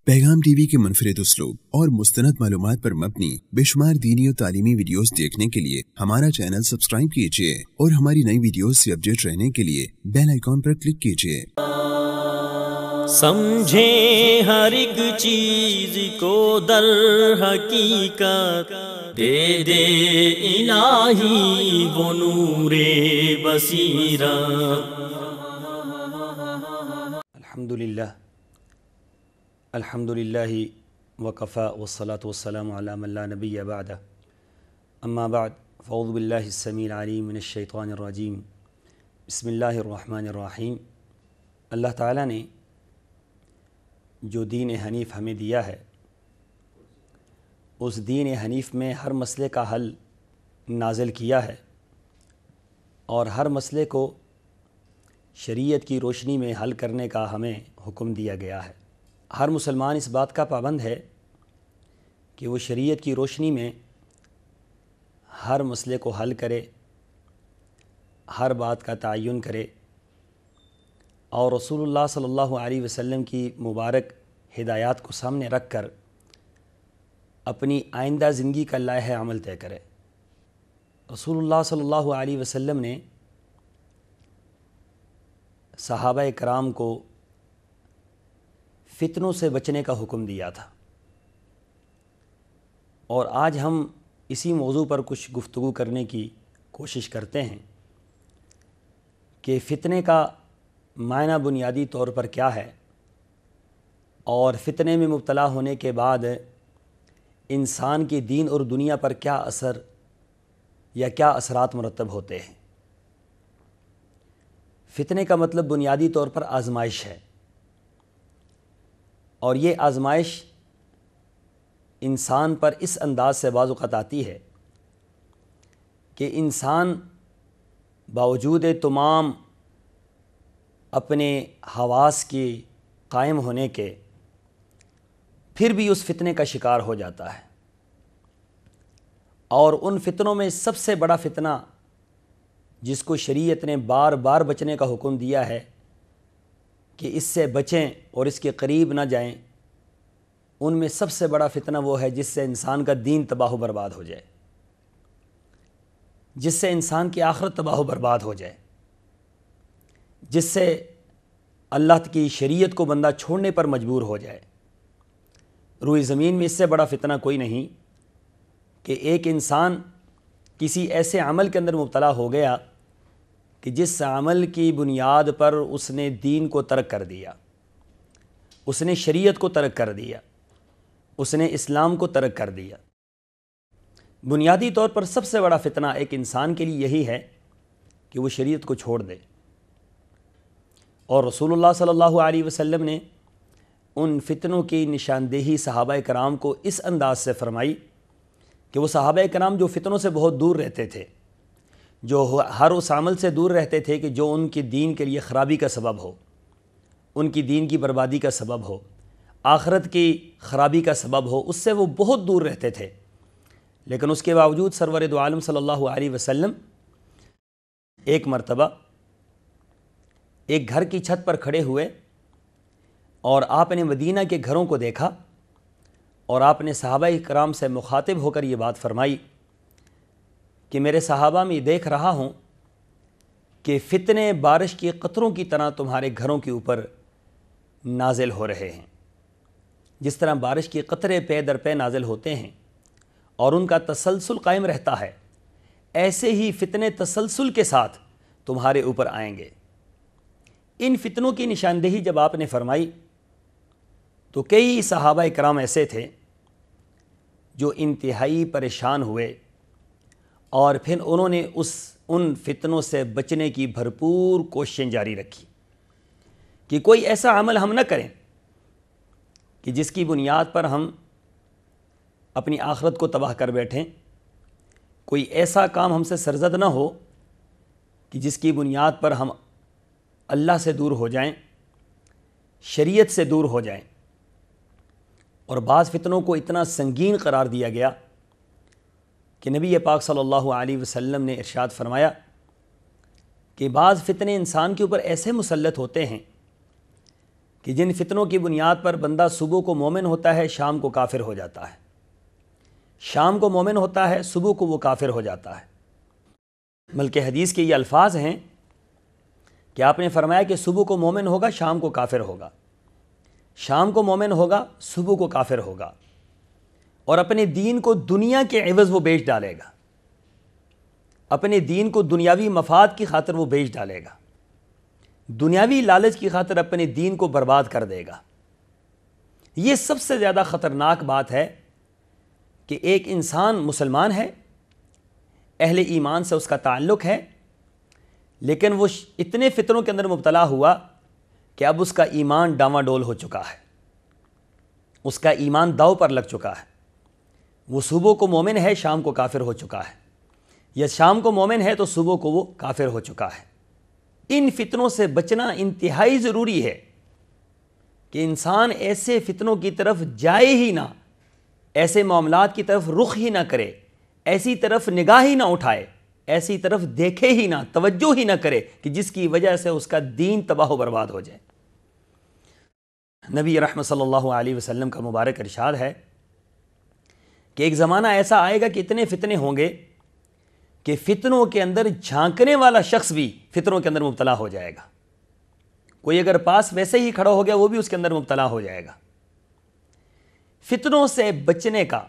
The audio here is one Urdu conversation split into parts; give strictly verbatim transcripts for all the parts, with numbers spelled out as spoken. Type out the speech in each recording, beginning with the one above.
पैगाम टीवी के मुनफरिद उसलूब और मुस्तनद मालूमात पर मबनी बेशुमार दीनी और तालीमी वीडियोस देखने के लिए हमारा चैनल सब्सक्राइब कीजिए और हमारी नई वीडियोस से अपडेट रहने के लिए बेल आइकॉन पर क्लिक कीजिए। समझे हर एक चीज को दर हकीकत दे दे इलाही वो नूरे बसीरा। अल्हम्दुलिल्लाह अल्हम्दुलिल्लाह वकफ़ा वस्सलातु वस्सलामु अला मन ला नबिय्य बअदा अम्मा बाद फ़अऊज़ु बिल्लाहि स्समीइल अलीम मिनश शैतानिर रजीम बिस्मिल्लाहिर रहमानिर रहीम। अल्लाह ताला ने जो दीन हनीफ़ हमें दिया है उस दीन हनीफ़ में हर मसले का हल नाज़िल किया है और हर मसले को शरीयत की रोशनी में हल करने का हमें हुक्म दिया गया है। हर मुसलमान इस बात का पाबंद है कि वो शरीयत की रोशनी में हर मसले को हल करे, हर बात का तयन करे और रसूलुल्लाह सल्लल्लाहु अलैहि वसल्लम की मुबारक हिदायत को सामने रख कर अपनी आइंदा ज़िंदगी का लाहे अमल तय करे। रसूलुल्लाह सल्लल्लाहु अलैहि वसल्लम ने सहाबा कराम को फ़ितनों से बचने का हुक्म दिया था और आज हम इसी मौजू पर कुछ गुफ्तगू करने की कोशिश करते हैं कि फ़ितने का मायना बुनियादी तौर पर क्या है और फ़ितने में मुब्तला होने के बाद इंसान के दीन और दुनिया पर क्या असर या क्या असरात मुरतब होते हैं। फ़ितने का मतलब बुनियादी तौर पर आजमाइश है और ये आजमाइश इंसान पर इस अंदाज से बाज़ औक़ात आती है कि इंसान बावजूद तमाम अपने हवास के कायम होने के फिर भी उस फ़ितने का शिकार हो जाता है और उन फ़ितनों में सबसे बड़ा फ़ितना जिसको शरीयत ने बार बार बचने का हुक्म दिया है कि इससे बचें और इसके करीब ना जाएं, उनमें सबसे बड़ा फ़ितना वो है जिससे इंसान का दीन तबाह बर्बाद हो जाए, जिससे इंसान की आखिरत तबाह बर्बाद हो जाए, जिससे अल्लाह की शरीयत को बंदा छोड़ने पर मजबूर हो जाए। रूई ज़मीन में इससे बड़ा फ़ितना कोई नहीं कि एक इंसान किसी ऐसे अमल के अंदर मुब्तला हो गया कि जिस अमल की बुनियाद पर उसने दीन को तर्क कर दिया, उसने शरीयत को तर्क कर दिया, उसने इस्लाम को तर्क कर दिया। बुनियादी तौर पर सबसे बड़ा फ़ितना एक इंसान के लिए यही है कि वो शरीयत को छोड़ दे और रसूलुल्लाह सल्लल्लाहु अलैहि वसल्लम ने उन फ़ितनों की निशानदेही सहाबा कराम को इस अंदाज से फरमाई कि वो सहाबा कराम जो फ़ितनों से बहुत दूर रहते थे, जो हर उस अमल से दूर रहते थे कि जो उनकी दीन के लिए ख़राबी का सबब हो, उनकी दीन की बर्बादी का सबब हो, आखिरत की ख़राबी का सबब हो, उससे वो बहुत दूर रहते थे। लेकिन उसके बावजूद सरवर दो आलम सल्लल्लाहु अलैहि वसल्लम एक मरतबा एक घर की छत पर खड़े हुए और आपने मदीना के घरों को देखा और आपने सहाबा कराम से मुखातिब होकर ये बात फरमाई कि मेरे सहाबा में देख रहा हूँ कि फ़ितने बारिश के कतरों की तरह तुम्हारे घरों के ऊपर नाजिल हो रहे हैं। जिस तरह बारिश के कतरे पे दर पे नाजिल होते हैं और उनका तसलसल कायम रहता है, ऐसे ही फ़ितने तसलसल के साथ तुम्हारे ऊपर आएंगे। इन फ़ितनों की निशानदेही जब आपने फरमाई तो कई सहाबा कराम ऐसे थे जो इंतहाई परेशान हुए और फिर उन्होंने उस उन फ़ितनों से बचने की भरपूर कोशिशें जारी रखी कि कोई ऐसा अमल हम न करें कि जिसकी बुनियाद पर हम अपनी आखिरत को तबाह कर बैठें, कोई ऐसा काम हमसे सरजद न हो कि जिसकी बुनियाद पर हम अल्लाह से दूर हो जाएं, शरीयत से दूर हो जाएं। और बाज़ फ़ितनों को इतना संगीन करार दिया गया कि नबी पाक सल्लल्लाहु अलैहि वसल्लम ने इरशाद फरमाया कि बाज़ फ़ितने इंसान के ऊपर ऐसे मुसल्लत होते हैं کہ جن فتنوں کی بنیاد پر بندہ صبح کو مومن ہوتا ہے شام کو کافر ہو جاتا ہے، شام کو مومن ہوتا ہے صبح کو وہ کافر ہو جاتا ہے۔ بلکہ حدیث کے یہ الفاظ ہیں کہ آپ نے فرمایا کہ صبح کو مومن ہوگا شام کو کافر ہوگا، شام کو مومن ہوگا صبح کو کافر ہوگا، اور اپنے دین کو دنیا کے عوض وہ بیچ ڈالے گا، اپنے دین کو دنیاوی مفاد کی خاطر وہ بیچ ڈالے گا، دنیاوی لالچ کی خاطر اپنے دین کو برباد کر دے گا۔ یہ سب سے زیادہ خطرناک بات ہے کہ ایک انسان مسلمان ہے، اہل ایمان سے اس کا تعلق ہے، لیکن وہ اتنے فتنوں کے اندر مبتلا ہوا کہ اب اس کا ایمان ڈاواں ڈول ہو چکا ہے، اس کا ایمان داؤ پر لگ چکا ہے۔ وہ صبح کو مومن ہے شام کو کافر ہو چکا ہے، یا شام کو مومن ہے تو صبح کو وہ کافر ہو چکا ہے۔ ان فتنوں سے بچنا انتہائی ضروری ہے کہ انسان ایسے فتنوں کی طرف جائے ہی نہ، ایسے معاملات کی طرف رخ ہی نہ کرے، ایسی طرف نگاہ ہی نہ اٹھائے، ایسی طرف دیکھے ہی نہ، توجہ ہی نہ کرے کہ جس کی وجہ سے اس کا دین تباہ و برباد ہو جائے۔ نبی رحمت صلی اللہ علیہ وسلم کا مبارک ارشاد ہے کہ ایک زمانہ ایسا آئے گا کہ اتنے فتنے ہوں گے کہ فتنوں کے اندر جھانکنے والا شخص بھی فتنوں کے اندر مبتلا ہو جائے گا، کوئی اگر پاس ویسے ہی کھڑا ہو گیا وہ بھی اس کے اندر مبتلا ہو جائے گا۔ فتنوں سے بچنے کا،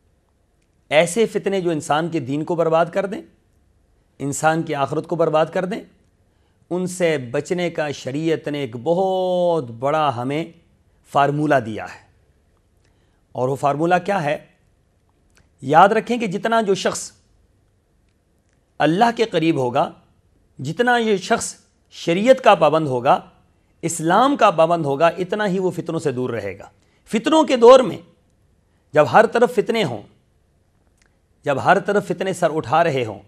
ایسے فتنے جو انسان کے دین کو برباد کر دیں، انسان کی آخرت کو برباد کر دیں، ان سے بچنے کا شریعت نے ایک بہت بڑا ہمیں فارمولہ دیا ہے۔ اور وہ فارمولہ کیا ہے؟ یاد رکھیں کہ جتنا جو شخص اللہ کے قریب ہوگا، جتنا یہ شخص شریعت کا پابند ہوگا، اسلام کا پابند ہوگا، اتنا ہی وہ فتنوں سے دور رہے گا۔ فتنوں کے دور میں جب ہر طرف فتنے ہوں، جب ہر طرف فتنے سر اٹھا رہے ہوں،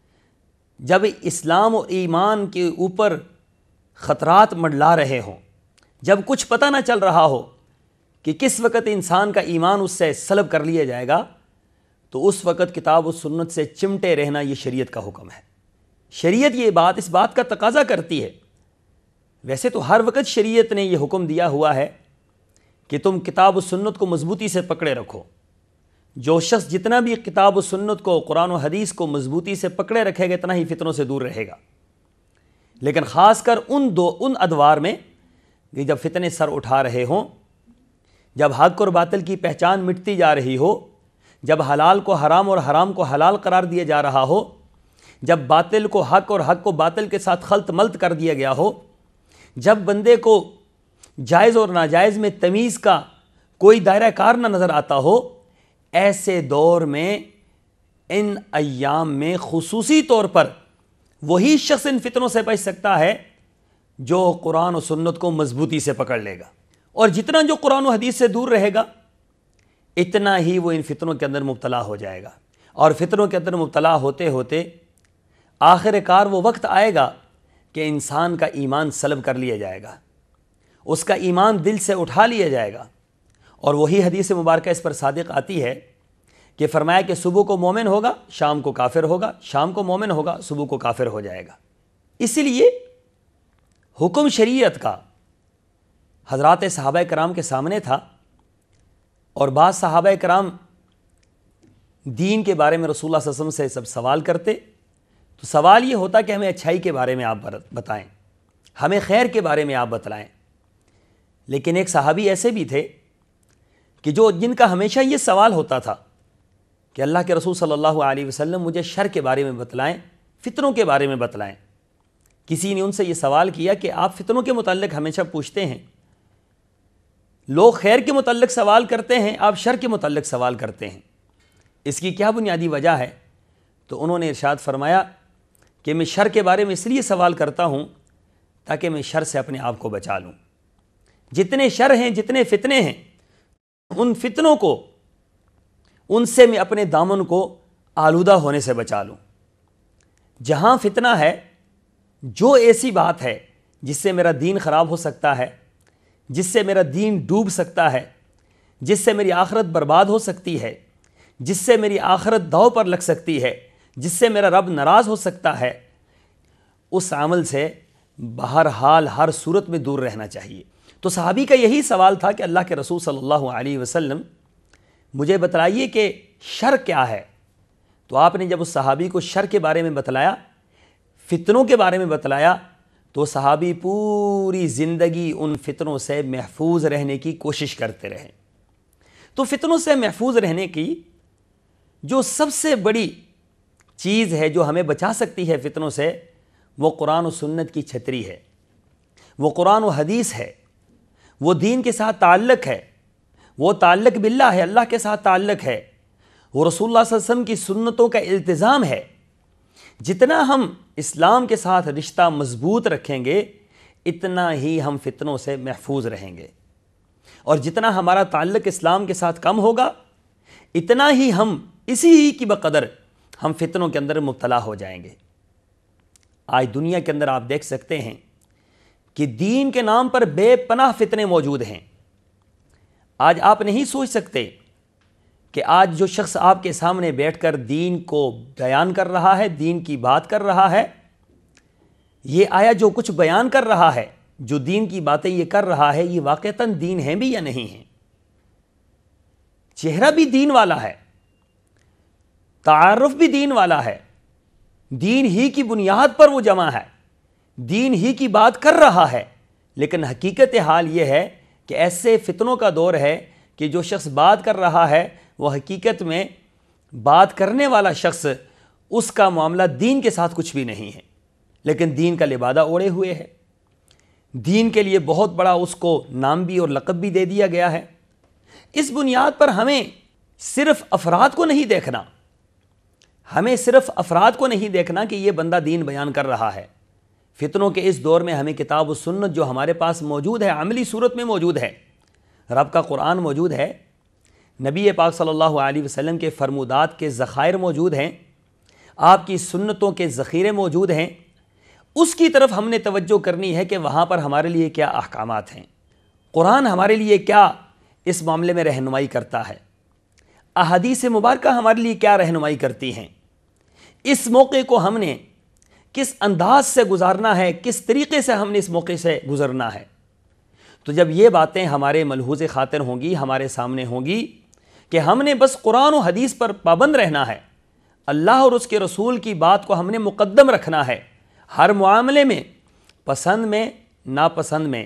جب اسلام و ایمان کے اوپر خطرات منڈلا رہے ہوں، جب کچھ پتہ نہ چل رہا ہو کہ کس وقت انسان کا ایمان اس سے سلب کر لیا جائے گا، تو اس وقت کتاب و سنت سے چمٹے رہنا یہ شریعت کا حکم ہے۔ شریعت یہ بات اس بات کا تقاضا کرتی ہے۔ ویسے تو ہر وقت شریعت نے یہ حکم دیا ہوا ہے کہ تم کتاب و سنت کو مضبوطی سے پکڑے رکھو۔ جو شخص جتنا بھی کتاب و سنت کو، قرآن و حدیث کو مضبوطی سے پکڑے رکھے گا اتنا ہی فتنوں سے دور رہے گا۔ لیکن خاص کر ان دو ان ادوار میں کہ جب فتنے سر اٹھا رہے ہوں، جب حق اور باطل کی پہچان مٹتی جا رہی ہو، جب حلال کو حرام اور حرام کو حلال قرار دیا جا رہا ہو، جب باطل کو حق اور حق کو باطل کے ساتھ خلط ملط کر دیا گیا ہو، جب بندے کو جائز اور ناجائز میں تمیز کا کوئی دائرہ کار نہ نظر آتا ہو، ایسے دور میں، ان ایام میں خصوصی طور پر وہی شخص ان فتنوں سے بچ سکتا ہے جو قرآن و سنت کو مضبوطی سے پکڑ لے گا۔ اور جتنا جو قرآن و حدیث سے دور رہے گا اتنا ہی وہ ان فتنوں کے اندر مبتلا ہو جائے گا، اور فتنوں کے اندر مبتلا ہوتے ہوتے آخر کار وہ وقت آئے گا کہ انسان کا ایمان سلب کر لیا جائے گا، اس کا ایمان دل سے اٹھا لیا جائے گا۔ اور وہی حدیث مبارکہ اس پر صادق آتی ہے کہ فرمایا کہ صبح کو مومن ہوگا شام کو کافر ہوگا، شام کو مومن ہوگا صبح کو کافر ہو جائے گا۔ اسی لیے حکم شریعت کا حضرات صحابہ کرام کے سامنے تھا، اور بعض صحابہ کرام دین کے بارے میں رسول اللہ صلی اللہ علیہ وسلم سے سب سوال کرتے، تو سوال یہ ہوتا کہ ہمیں اچھائی کے بارے میں آپ بتائیں، ہمیں خیر کے بارے میں آپ بتلائیں۔ لیکن ایک صحابی ایسے بھی تھے کہ جو جن کا ہمیشہ یہ سوال ہوتا تھا کہ اللہ کے رسول صلی اللہ علیہ وسلم مجھے شر کے بارے میں بتلائیں، فتنوں کے بارے میں بتلائیں۔ کسی نے ان سے یہ سوال کیا کہ آپ فتنوں کے متعلق ہمیشہ پوچھتے ہیں، لوگ خیر کے متعلق سوال کرتے ہیں، آپ شر کے متعلق سوال کرتے ہیں، اس کی کیا بنیادی وجہ ہے؟ تو انہوں نے ارشاد فرمایا کہ میں شر کے بارے میں اس لیے سوال کرتا ہوں تاکہ میں شر سے اپنے آپ کو بچا لوں۔ جتنے شر ہیں، جتنے فتنے ہیں، ان فتنوں کو، ان سے میں اپنے دامن کو آلودہ ہونے سے بچا لوں۔ جہاں فتنہ ہے، جو ایسی بات ہے جس سے میرا دین خراب ہو سکتا ہے، جس سے میرا دین ڈوب سکتا ہے، جس سے میری آخرت برباد ہو سکتی ہے، جس سے میری آخرت داؤ پر لگ سکتی ہے، جس سے میرا رب ناراض ہو سکتا ہے، اس عمل سے بہرحال ہر صورت میں دور رہنا چاہیے۔ تو صحابی کا یہی سوال تھا کہ اللہ کے رسول صلی اللہ علیہ وسلم مجھے بتلائیے کہ شر کیا ہے. تو آپ نے جب اس صحابی کو شر کے بارے میں بتلایا، فتنوں کے بارے میں بتلایا، تو صحابی پوری زندگی ان فتنوں سے محفوظ رہنے کی کوشش کرتے رہے. تو فتنوں سے محفوظ رہنے کی جو سب سے بڑی چیز ہے جو ہمیں بچا سکتی ہے فتنوں سے، وہ قرآن و سنت کی چھتری ہے، وہ قرآن و حدیث ہے، وہ دین کے ساتھ تعلق ہے، وہ تعلق باللہ ہے، اللہ کے ساتھ تعلق ہے، وہ رسول اللہ صلی اللہ علیہ وسلم کی سنتوں کا التزام ہے. جتنا ہم اسلام کے ساتھ رشتہ مضبوط رکھیں گے اتنا ہی ہم فتنوں سے محفوظ رہیں گے، اور جتنا ہمارا تعلق اسلام کے ساتھ کم ہوگا اتنا ہی ہم اسی ہی کی بقدر ہم فتنوں کے اندر مبتلا ہو جائیں گے. آج دنیا کے اندر آپ دیکھ سکتے ہیں کہ دین کے نام پر بے پناہ فتنے موجود ہیں. آج آپ نہیں سوچ سکتے کہ آج جو شخص آپ کے سامنے بیٹھ کر دین کو بیان کر رہا ہے، دین کی بات کر رہا ہے، یہ آیا جو کچھ بیان کر رہا ہے، جو دین کی باتیں یہ کر رہا ہے، یہ واقعتاً دین ہیں بھی یا نہیں ہیں. چہرہ بھی دین والا ہے، تعارف بھی دین والا ہے، دین ہی کی بنیاد پر وہ جمع ہے، دین ہی کی بات کر رہا ہے، لیکن حقیقت حال یہ ہے کہ ایسے فتنوں کا دور ہے کہ جو شخص بات کر رہا ہے وہ حقیقت میں بات کرنے والا شخص اس کا معاملہ دین کے ساتھ کچھ بھی نہیں ہے، لیکن دین کا لبادہ اوڑے ہوئے ہے. دین کے لیے بہت بڑا اس کو نام بھی اور لقب بھی دے دیا گیا ہے. اس بنیاد پر ہمیں صرف افراد کو نہیں دیکھنا، ہمیں صرف افراد کو نہیں دیکھنا کہ یہ بندہ دین بیان کر رہا ہے. فتنوں کے اس دور میں ہمیں کتاب و سنت جو ہمارے پاس موجود ہے، عملی صورت میں موجود ہے، رب کا قرآن موجود ہے، نبی پاک صلی اللہ علیہ وسلم کے فرمودات کے ذخائر موجود ہیں، آپ کی سنتوں کے ذخیرے موجود ہیں، اس کی طرف ہم نے توجہ کرنی ہے کہ وہاں پر ہمارے لیے کیا احکامات ہیں، قرآن ہمارے لیے کیا اس معاملے میں رہنمائی کرتا ہے، احادیث مبارکہ ہمارے لیے کیا رہنمائی کرتی ہیں. اس موقع کو ہم نے کس انداز سے گزارنا ہے، کس طریقے سے ہم نے اس موقع سے گزرنا ہے. تو جب یہ باتیں ہمارے ملحوظ خاطر ہوں گی، ہمارے سامنے ہوں گی کہ ہم نے بس قرآن و حدیث پر پابند رہنا ہے، اللہ اور اس کے رسول کی بات کو ہم نے مقدم رکھنا ہے، ہر معاملے میں، پسند میں، ناپسند میں،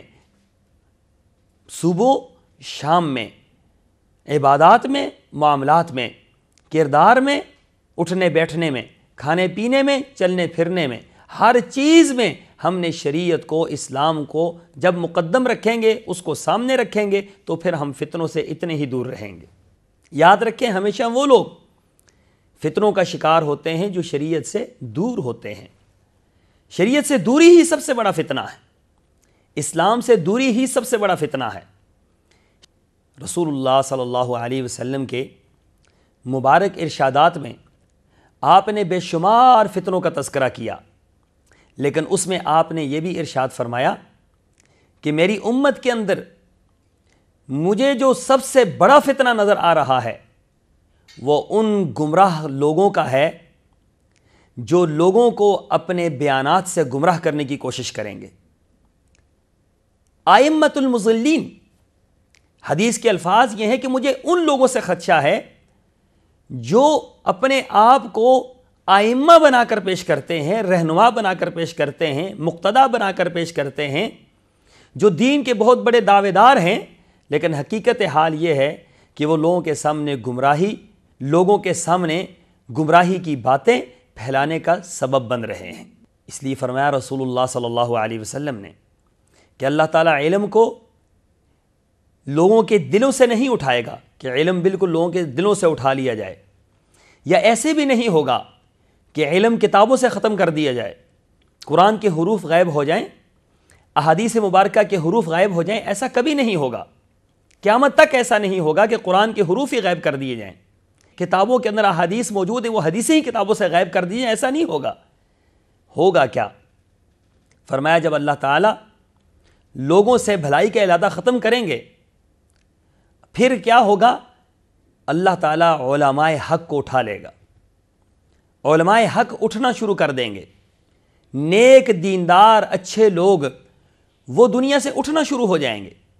صبح شام میں، عبادات میں، معاملات میں، کردار میں، اٹھنے بیٹھنے میں، کھانے پینے میں، چلنے پھرنے میں، ہر چیز میں ہم نے شریعت کو، اسلام کو جب مقدم رکھیں گے، اس کو سامنے رکھیں گے تو پھر ہم فتنوں سے اتنے ہی دور رہیں گے. یاد رکھیں ہمیشہ وہ لوگ فتنوں کا شکار ہوتے ہیں جو شریعت سے دور ہوتے ہیں. شریعت سے دوری ہی سب سے بڑا فتنہ ہے، اسلام سے دوری ہی سب سے بڑا فتنہ ہے. رسول اللہ صلی اللہ علیہ وسلم کے مبارک ارشادات میں آپ نے بے شمار فتنوں کا تذکرہ کیا، لیکن اس میں آپ نے یہ بھی ارشاد فرمایا کہ میری امت کے اندر مجھے جو سب سے بڑا فتنہ نظر آ رہا ہے وہ ان گمراہ لوگوں کا ہے جو لوگوں کو اپنے بیانات سے گمراہ کرنے کی کوشش کریں گے. ائمۃ المضلین، حدیث کے الفاظ یہ ہیں کہ مجھے ان لوگوں سے خدشہ ہے جو اپنے آپ کو ائمہ بنا کر پیش کرتے ہیں، رہنما بنا کر پیش کرتے ہیں، مقتدا بنا کر پیش کرتے ہیں، جو دین کے بہت بڑے دعوے دار ہیں، لیکن حقیقت حال یہ ہے کہ وہ لوگوں کے سامنے گمراہی لوگوں کے سامنے گمراہی کی باتیں پھیلانے کا سبب بن رہے ہیں. اس لیے فرمایا رسول اللہ صلی اللہ علیہ وسلم نے کہ اللہ تعالیٰ علم کو لوگوں کے دلوں سے نہیں اٹھائے گا کہ علم بالکل لوگوں کے دلوں سے اٹھا لیا جائے، یا ایسے بھی نہیں ہوگا کہ علم کتابوں سے ختم کر دیا جائے، قرآن کے حروف غائب ہو جائیں، احادیث مبارکہ کے حروف غائب ہو جائیں. ایسا کبھی نہیں ہوگا، قیامت تک ایسا نہیں ہوگا کہ قرآن کے حروف ہی غائب کر دیے جائیں. کتابوں کے اندر احادیث موجود ہیں، وہ حدیثیں ہی کتابوں سے غائب کر دی جائیں، ایسا نہیں ہوگا. ہوگا کیا؟ فرمایا جب اللہ تعالیٰ لوگوں سے بھلائی کا ارادہ ختم کریں گے پھر کیا ہوگا؟ اللہ تعالیٰ علماء حق کو اٹھا لے گا، علماء حق اٹھنا شروع کر دیں گے، نیک دیندار اچھے لوگ وہ دنیا سے اٹھنا شروع ہو جائیں گے.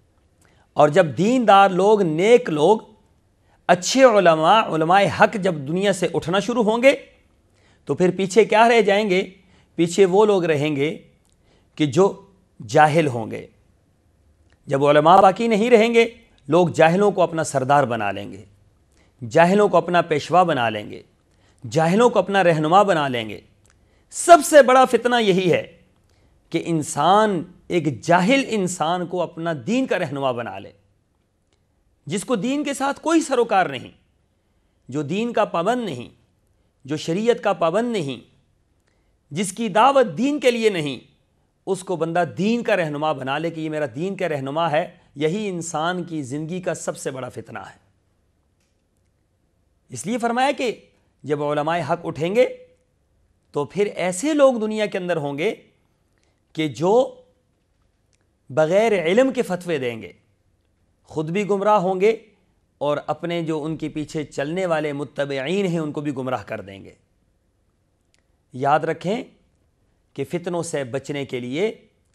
اور جب دیندار لوگ، نیک لوگ، اچھے علماء، علماء حق جب دنیا سے اٹھنا شروع ہوں گے تو پھر پیچھے کیا رہ جائیں گے؟ پیچھے وہ لوگ رہیں گے کہ جو جاہل ہوں گے۔ جب علماء باقی نہیں رہیں گے، لوگ جاہلوں کو اپنا سردار بنا لیں گے، جاہلوں کو اپنا پیشوا بنا لیں گے، جاہلوں کو اپنا رہنما بنا لیں گے۔ سب سے بڑا فتنہ یہی ہے کہ انسان، ایک جاہل انسان کو اپنا دین کا رہنما بنا لے، جس کو دین کے ساتھ کوئی سروکار نہیں، جو دین کا پابند نہیں، جو شریعت کا پابند نہیں، جس کی دعوت دین کے لیے نہیں، اس کو بندہ دین کا رہنما بنا لے کہ یہ میرا دین کا رہنما ہے۔ یہی انسان کی زندگی کا سب سے بڑا فتنہ ہے۔ اس لیے فرمایا کہ جب علماء حق اٹھیں گے تو پھر ایسے لوگ دنیا کے اندر ہوں گے کہ جو بغیر علم کے فتوے دیں گے، خود بھی گمراہ ہوں گے اور اپنے جو ان کے پیچھے چلنے والے متبعین ہیں ان کو بھی گمراہ کر دیں گے۔ یاد رکھیں کہ فتنوں سے بچنے کے لیے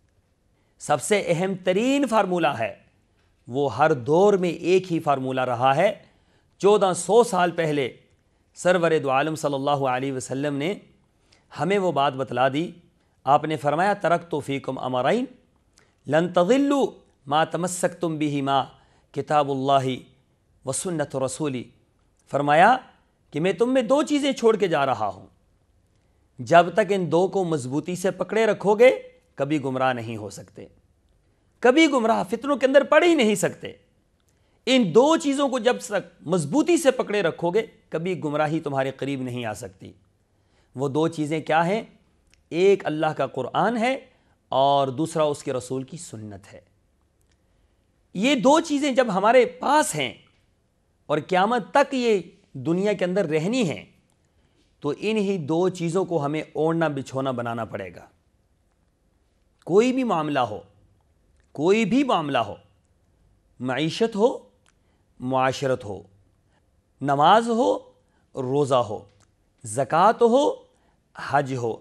سب سے اہم ترین فارمولہ ہے، وہ ہر دور میں ایک ہی فارمولہ رہا ہے۔ چودہ سو سال پہلے سرور دو عالم صلی اللہ علیہ وسلم نے ہمیں وہ بات بتلا دی۔ آپ نے فرمایا ترکت فیکم امرین لن تضلوا ما تمسکتم بہما کتاب اللہ و سنت رسولی۔ فرمایا کہ میں تم میں دو چیزیں چھوڑ کے جا رہا ہوں، جب تک ان دو کو مضبوطی سے پکڑے رکھو گے کبھی گمراہ نہیں ہو سکتے، کبھی گمراہ فتنوں کے اندر پڑ ہی نہیں سکتے۔ ان دو چیزوں کو جب تک مضبوطی سے پکڑے رکھو گے کبھی گمراہی تمہارے قریب نہیں آ سکتی۔ وہ دو چیزیں کیا ہیں؟ ایک اللہ کا قرآن ہے اور دوسرا اس کے رسول کی سنت ہے۔ یہ دو چیزیں جب ہمارے پاس ہیں اور قیامت تک یہ دنیا کے اندر رہنی ہیں تو انہی دو چیزوں کو ہمیں اوڑھنا بچھونا بنانا پڑے گا۔ کوئی بھی معاملہ ہو، کوئی بھی معاملہ ہو، معیشت ہو، معاشرت ہو، نماز ہو، روزہ ہو، زکوٰۃ ہو، حج ہو،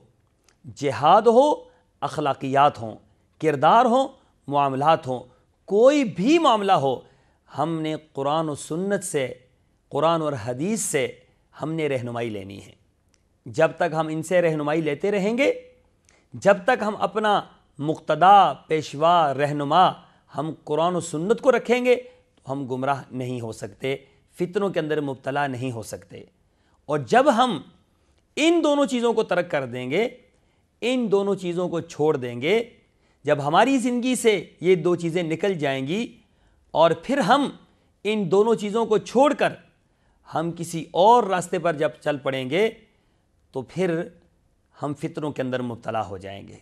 جہاد ہو، اخلاقیات ہوں، کردار ہوں، معاملات ہوں، کوئی بھی معاملہ ہو، ہم نے قرآن و سنت سے، قرآن اور حدیث سے ہم نے رہنمائی لینی ہے۔ جب تک ہم ان سے رہنمائی لیتے رہیں گے، جب تک ہم اپنا مقتدا، پیشوا، رہنما ہم قرآن و سنت کو رکھیں گے تو ہم گمراہ نہیں ہو سکتے، فتنوں کے اندر مبتلا نہیں ہو سکتے۔ اور جب ہم ان دونوں چیزوں کو ترک کر دیں گے، ان دونوں چیزوں کو چھوڑ دیں گے، جب ہماری زندگی سے یہ دو چیزیں نکل جائیں گی اور پھر ہم ان دونوں چیزوں کو چھوڑ کر ہم کسی اور راستے پر جب چل پڑیں گے تو پھر ہم فتنوں کے اندر مبتلا ہو جائیں گے۔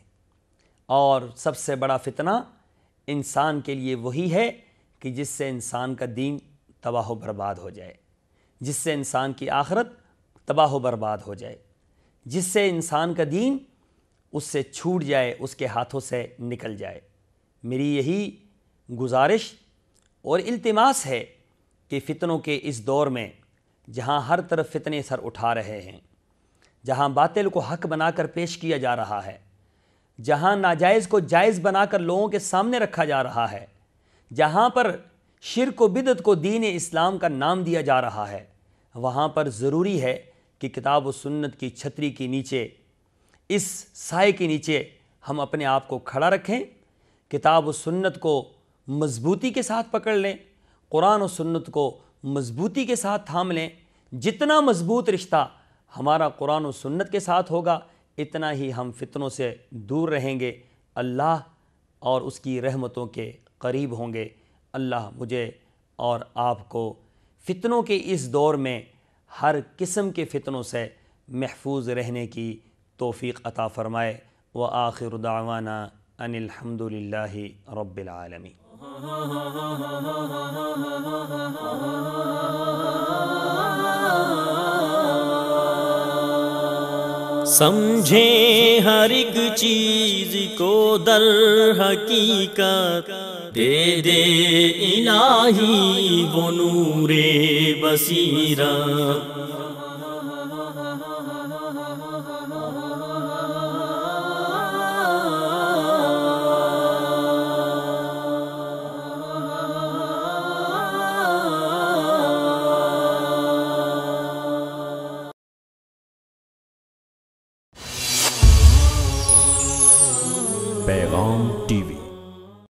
اور سب سے بڑا فتنہ انسان کے لیے وہی ہے کہ جس سے انسان کا دین تباہ و برباد ہو جائے، جس سے انسان کی آخرت تباہ و برباد ہو جائے، جس سے انسان کا دین اس سے چھوٹ جائے، اس کے ہاتھوں سے نکل جائے۔ میری یہی گزارش اور التماس ہے کہ فتنوں کے اس دور میں جہاں ہر طرف فتنے سر اٹھا رہے ہیں، جہاں باطل کو حق بنا کر پیش کیا جا رہا ہے، جہاں ناجائز کو جائز بنا کر لوگوں کے سامنے رکھا جا رہا ہے، جہاں پر شرک و بدعت کو دین اسلام کا نام دیا جا رہا ہے، وہاں پر ضروری ہے کہ کتاب و سنت کی چھتری کے نیچے، اس سائے کے نیچے ہم اپنے آپ کو کھڑا رکھیں، کتاب و سنت کو مضبوطی کے ساتھ پکڑ لیں، قرآن و سنت کو مضبوطی کے ساتھ تھام لیں۔ جتنا مضبوط رشتہ ہمارا قرآن و سنت کے ساتھ ہوگا اتنا ہی ہم فتنوں سے دور رہیں گے، اللہ اور اس کی رحمتوں کے قریب ہوں گے۔ اللہ مجھے اور آپ کو فتنوں کے اس دور میں ہر قسم کے فتنوں سے محفوظ رہنے کی توفیق عطا فرمائے۔ وآخر دعوانا ان الحمد للہ رب العالمین۔ سمجھیں ہر ایک چیز کو در حقیقت، دے دے الہی وہ نور بصیرت۔ پیغام ٹی وی۔